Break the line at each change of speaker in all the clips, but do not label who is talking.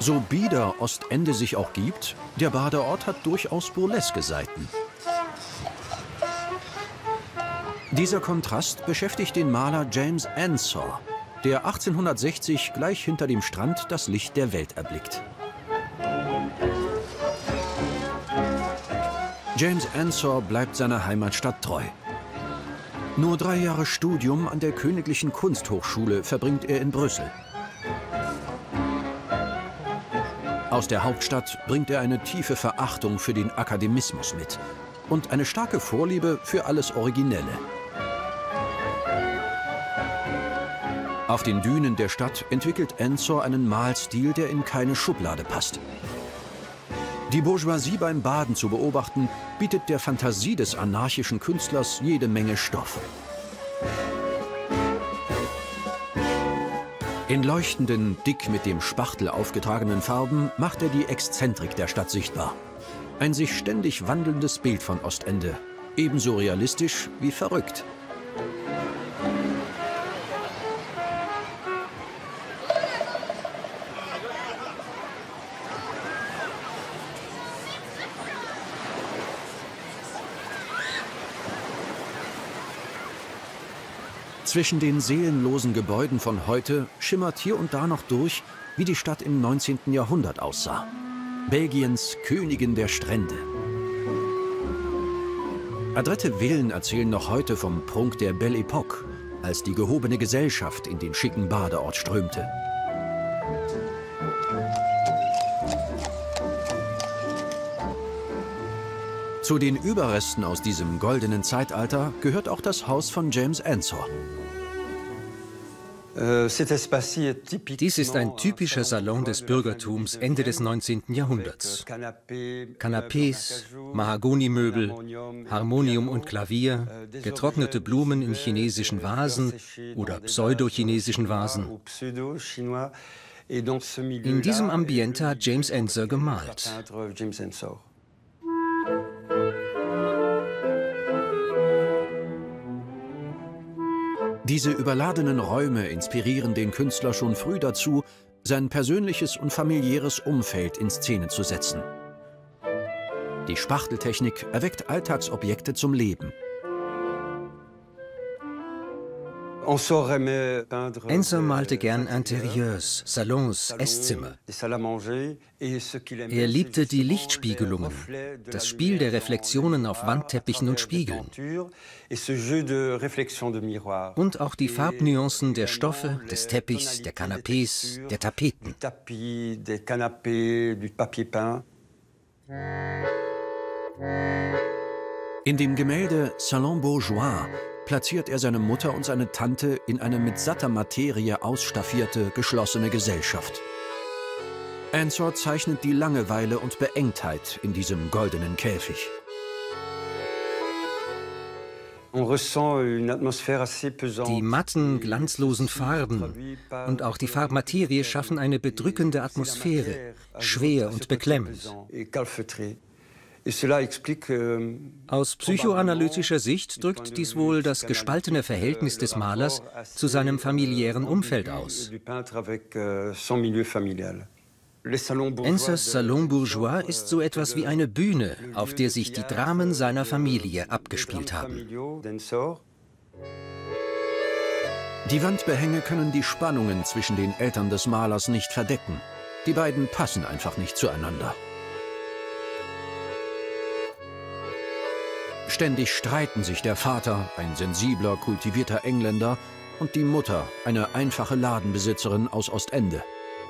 So bieder Ostende sich auch gibt, der Badeort hat durchaus burleske Seiten. Dieser Kontrast beschäftigt den Maler James Ensor, der 1860 gleich hinter dem Strand das Licht der Welt erblickt. James Ensor bleibt seiner Heimatstadt treu. Nur 3 Jahre Studium an der Königlichen Kunsthochschule verbringt er in Brüssel. Aus der Hauptstadt bringt er eine tiefe Verachtung für den Akademismus mit und eine starke Vorliebe für alles Originelle. Auf den Dünen der Stadt entwickelt Ensor einen Malstil, der in keine Schublade passt. Die Bourgeoisie beim Baden zu beobachten, bietet der Fantasie des anarchischen Künstlers jede Menge Stoff. In leuchtenden, dick mit dem Spachtel aufgetragenen Farben macht er die Exzentrik der Stadt sichtbar. Ein sich ständig wandelndes Bild von Ostende, ebenso realistisch wie verrückt. Zwischen den seelenlosen Gebäuden von heute schimmert hier und da noch durch, wie die Stadt im 19. Jahrhundert aussah. Belgiens Königin der Strände. Adrette Villen erzählen noch heute vom Prunk der Belle Époque, als die gehobene Gesellschaft in den schicken Badeort strömte. Zu den Überresten aus diesem goldenen Zeitalter gehört auch das Haus von James Ensor.
Dies ist ein typischer Salon des Bürgertums Ende des 19. Jahrhunderts. Kanapés, Mahagonimöbel, Harmonium und Klavier, getrocknete Blumen in chinesischen Vasen oder pseudo-chinesischen Vasen. In diesem Ambiente hat James Ensor gemalt.
Diese überladenen Räume inspirieren den Künstler schon früh dazu, sein persönliches und familiäres Umfeld in Szene zu setzen. Die Spachteltechnik erweckt Alltagsobjekte zum Leben.
Ensor malte gern Interieurs, Salons, Esszimmer. Er liebte die Lichtspiegelungen, das Spiel der Reflexionen auf Wandteppichen und Spiegeln. Und auch die Farbnuancen der Stoffe, des Teppichs, der Kanapés, der Tapeten.
In dem Gemälde Salon Bourgeois platziert er seine Mutter und seine Tante in eine mit satter Materie ausstaffierte, geschlossene Gesellschaft. Ensor zeichnet die Langeweile und Beengtheit in diesem goldenen Käfig.
Die matten, glanzlosen Farben und auch die Farbmaterie schaffen eine bedrückende Atmosphäre, schwer und beklemmend. Aus psychoanalytischer Sicht drückt dies wohl das gespaltene Verhältnis des Malers zu seinem familiären Umfeld aus. Ensors Salon Bourgeois ist so etwas wie eine Bühne, auf der sich die Dramen seiner Familie abgespielt haben.
Die Wandbehänge können die Spannungen zwischen den Eltern des Malers nicht verdecken. Die beiden passen einfach nicht zueinander. Ständig streiten sich der Vater, ein sensibler, kultivierter Engländer, und die Mutter, eine einfache Ladenbesitzerin aus Ostende.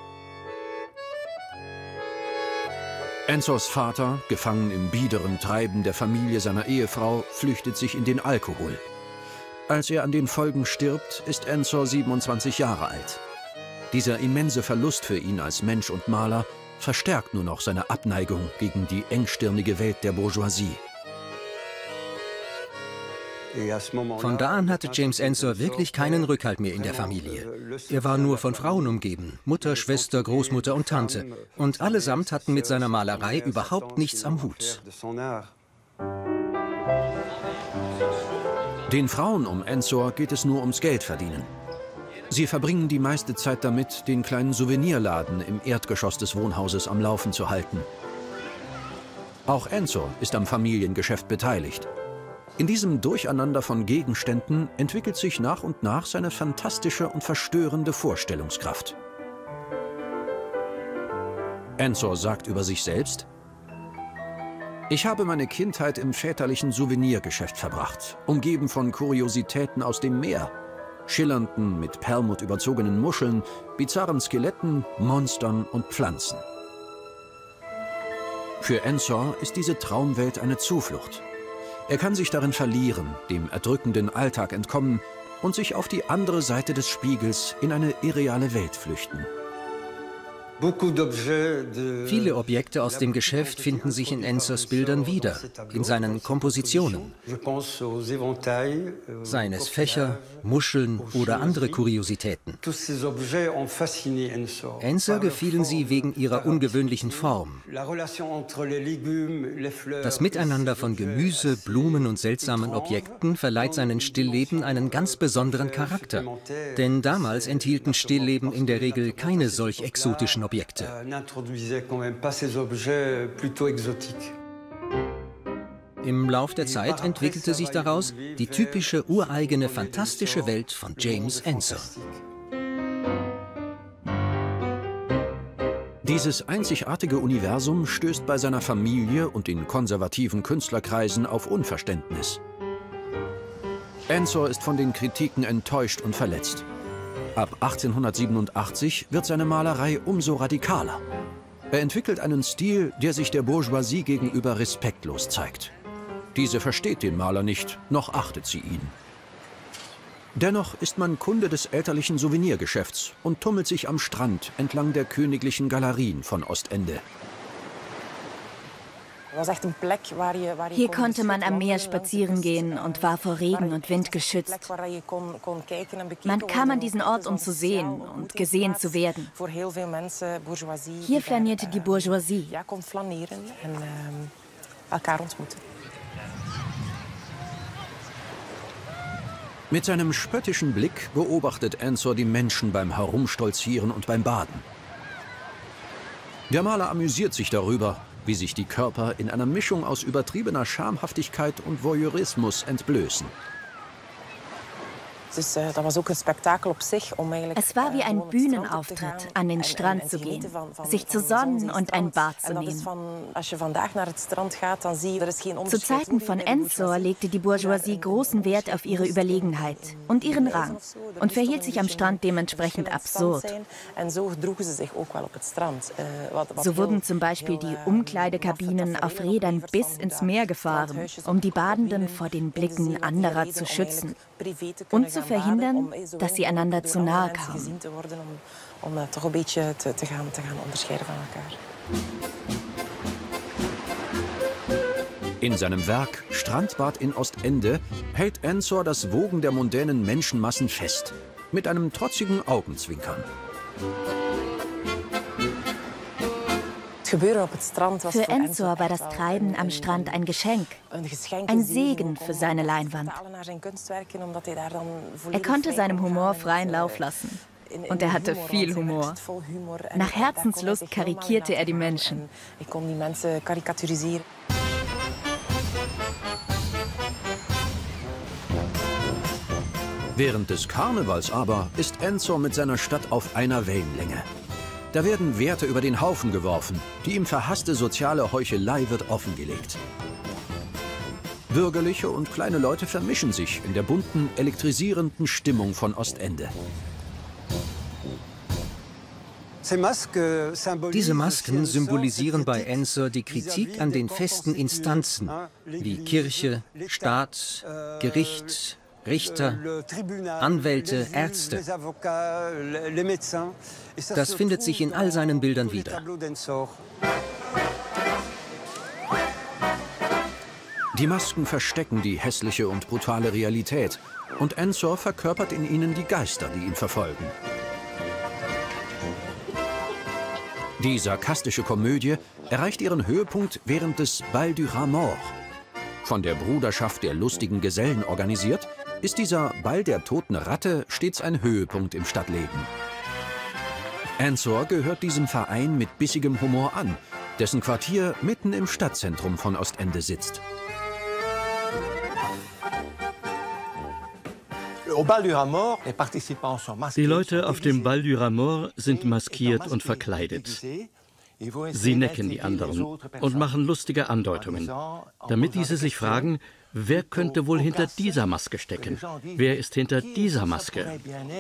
Ensors Vater, gefangen im biederen Treiben der Familie seiner Ehefrau, flüchtet sich in den Alkohol. Als er an den Folgen stirbt, ist Ensor 27 Jahre alt. Dieser immense Verlust für ihn als Mensch und Maler verstärkt nur noch seine Abneigung gegen die engstirnige Welt der Bourgeoisie.
Von da an hatte James Ensor wirklich keinen Rückhalt mehr in der Familie. Er war nur von Frauen umgeben, Mutter, Schwester, Großmutter und Tante. Und allesamt hatten mit seiner Malerei überhaupt nichts am Hut.
Den Frauen um Ensor geht es nur ums Geldverdienen. Sie verbringen die meiste Zeit damit, den kleinen Souvenirladen im Erdgeschoss des Wohnhauses am Laufen zu halten. Auch Enzo ist am Familiengeschäft beteiligt. In diesem Durcheinander von Gegenständen entwickelt sich nach und nach seine fantastische und verstörende Vorstellungskraft. Enzo sagt über sich selbst: Ich habe meine Kindheit im väterlichen Souvenirgeschäft verbracht, umgeben von Kuriositäten aus dem Meer, schillernden, mit Perlmutt überzogenen Muscheln, bizarren Skeletten, Monstern und Pflanzen. Für Ensor ist diese Traumwelt eine Zuflucht. Er kann sich darin verlieren, dem erdrückenden Alltag entkommen und sich auf die andere Seite des Spiegels in eine irreale Welt flüchten.
Viele Objekte aus dem Geschäft finden sich in Ensors Bildern wieder, in seinen Kompositionen. Seien es Fächer, Muscheln oder andere Kuriositäten. Ensor gefielen sie wegen ihrer ungewöhnlichen Form. Das Miteinander von Gemüse, Blumen und seltsamen Objekten verleiht seinen Stillleben einen ganz besonderen Charakter. Denn damals enthielten Stillleben in der Regel keine solch exotischen Objekte. Im Lauf der Zeit entwickelte sich daraus die typische ureigene fantastische Welt von James Ensor.
Dieses einzigartige Universum stößt bei seiner Familie und in konservativen Künstlerkreisen auf Unverständnis. Ensor ist von den Kritiken enttäuscht und verletzt. Ab 1887 wird seine Malerei umso radikaler. Er entwickelt einen Stil, der sich der Bourgeoisie gegenüber respektlos zeigt. Diese versteht den Maler nicht, noch achtet sie ihn. Dennoch ist man Kunde des elterlichen Souvenirgeschäfts und tummelt sich am Strand entlang der königlichen Galerien von Ostende.
Hier konnte man am Meer spazieren gehen und war vor Regen und Wind geschützt. Man kam an diesen Ort, um zu sehen und gesehen zu werden. Hier flanierte die Bourgeoisie.
Mit seinem spöttischen Blick beobachtet Ensor die Menschen beim Herumstolzieren und beim Baden. Der Maler amüsiert sich darüber, wie sich die Körper in einer Mischung aus übertriebener Schamhaftigkeit und Voyeurismus entblößen.
Es war wie ein Bühnenauftritt, an den Strand zu gehen, sich zu sonnen und ein Bad zu nehmen. Zu Zeiten von Ensor legte die Bourgeoisie großen Wert auf ihre Überlegenheit und ihren Rang und verhielt sich am Strand dementsprechend absurd. So wurden zum Beispiel die Umkleidekabinen auf Rädern bis ins Meer gefahren, um die Badenden vor den Blicken anderer zu schützen und zu verhindern, dass sie einander zu nahe kamen.
In seinem Werk Strandbad in Ostende hält Ensor das Wogen der mondänen Menschenmassen fest, mit einem trotzigen Augenzwinkern.
Für Ensor war das Treiben am Strand ein Geschenk, ein Segen für seine Leinwand. Er konnte seinem Humor freien Lauf lassen. Und er hatte viel Humor. Nach Herzenslust karikierte er die Menschen.
Während des Karnevals aber ist Ensor mit seiner Stadt auf einer Wellenlänge. Da werden Werte über den Haufen geworfen, die ihm verhasste soziale Heuchelei wird offengelegt. Bürgerliche und kleine Leute vermischen sich in der bunten, elektrisierenden Stimmung von Ostende.
Diese Masken symbolisieren bei Ensor die Kritik an den festen Instanzen wie Kirche, Staat, Gericht, Richter, Anwälte, Ärzte. Das findet sich in all seinen Bildern wieder.
Die Masken verstecken die hässliche und brutale Realität und Ensor verkörpert in ihnen die Geister, die ihn verfolgen. Die sarkastische Komödie erreicht ihren Höhepunkt während des Bal du Rat Mort. Von der Bruderschaft der lustigen Gesellen organisiert, ist dieser Ball der toten Ratte stets ein Höhepunkt im Stadtleben. Ensor gehört diesem Verein mit bissigem Humor an, dessen Quartier mitten im Stadtzentrum von Ostende sitzt.
Die Leute auf dem Bal du Ramor sind maskiert und verkleidet. Sie necken die anderen und machen lustige Andeutungen, damit diese sich fragen, wer könnte wohl hinter dieser Maske stecken? Wer ist hinter dieser Maske?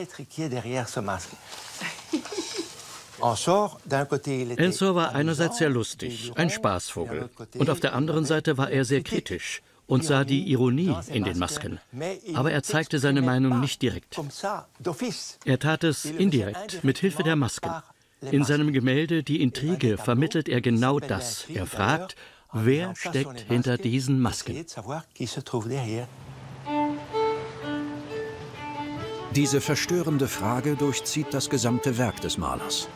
Ensor war einerseits sehr lustig, ein Spaßvogel, und auf der anderen Seite war er sehr kritisch und sah die Ironie in den Masken. Aber er zeigte seine Meinung nicht direkt. Er tat es indirekt, mit Hilfe der Masken. In seinem Gemälde Die Intrige vermittelt er genau das. Er fragt, wer steckt hinter diesen Masken?
Diese verstörende Frage durchzieht das gesamte Werk des Malers.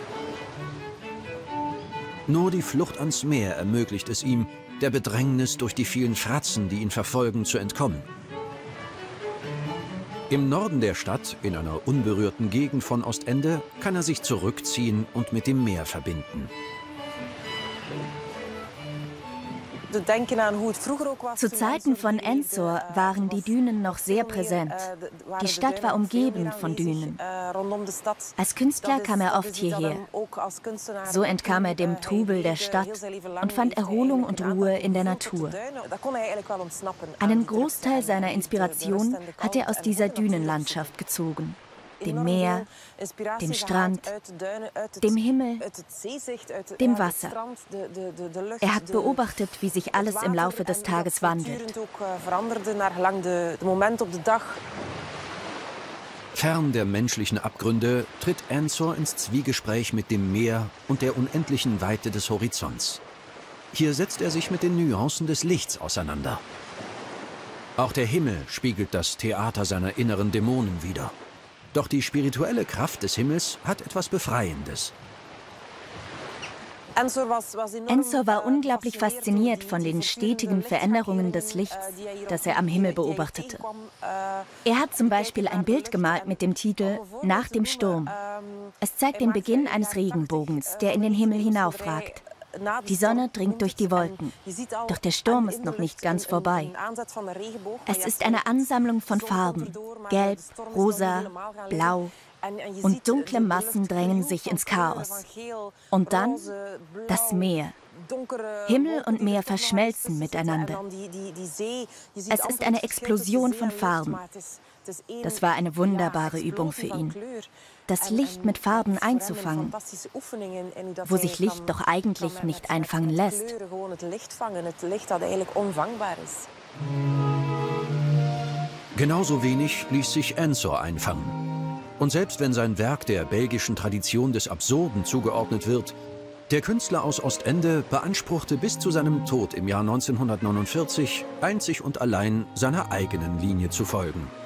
Nur die Flucht ans Meer ermöglicht es ihm, der Bedrängnis durch die vielen Fratzen, die ihn verfolgen, zu entkommen. Im Norden der Stadt, in einer unberührten Gegend von Ostende, kann er sich zurückziehen und mit dem Meer verbinden.
Zu Zeiten von Ensor waren die Dünen noch sehr präsent. Die Stadt war umgeben von Dünen. Als Künstler kam er oft hierher. So entkam er dem Trubel der Stadt und fand Erholung und Ruhe in der Natur. Einen Großteil seiner Inspiration hat er aus dieser Dünenlandschaft gezogen. Dem Meer, dem Strand, dem Himmel, dem Wasser. Er hat beobachtet, wie sich alles im Laufe des Tages wandelt.
Fern der menschlichen Abgründe tritt Ensor ins Zwiegespräch mit dem Meer und der unendlichen Weite des Horizonts. Hier setzt er sich mit den Nuancen des Lichts auseinander. Auch der Himmel spiegelt das Theater seiner inneren Dämonen wider. Doch die spirituelle Kraft des Himmels hat etwas Befreiendes.
Ensor war unglaublich fasziniert von den stetigen Veränderungen des Lichts, das er am Himmel beobachtete. Er hat zum Beispiel ein Bild gemalt mit dem Titel »Nach dem Sturm«. Es zeigt den Beginn eines Regenbogens, der in den Himmel hinaufragt. Die Sonne dringt durch die Wolken, doch der Sturm ist noch nicht ganz vorbei. Es ist eine Ansammlung von Farben, gelb, rosa, blau, und dunkle Massen drängen sich ins Chaos. Und dann das Meer. Himmel und Meer verschmelzen miteinander. Es ist eine Explosion von Farben. Das war eine wunderbare Übung für ihn. Das Licht mit Farben einzufangen, wo sich Licht doch eigentlich nicht einfangen lässt.
Genauso wenig ließ sich Ensor einfangen. Und selbst wenn sein Werk der belgischen Tradition des Absurden zugeordnet wird, der Künstler aus Ostende beanspruchte bis zu seinem Tod im Jahr 1949 einzig und allein seiner eigenen Linie zu folgen.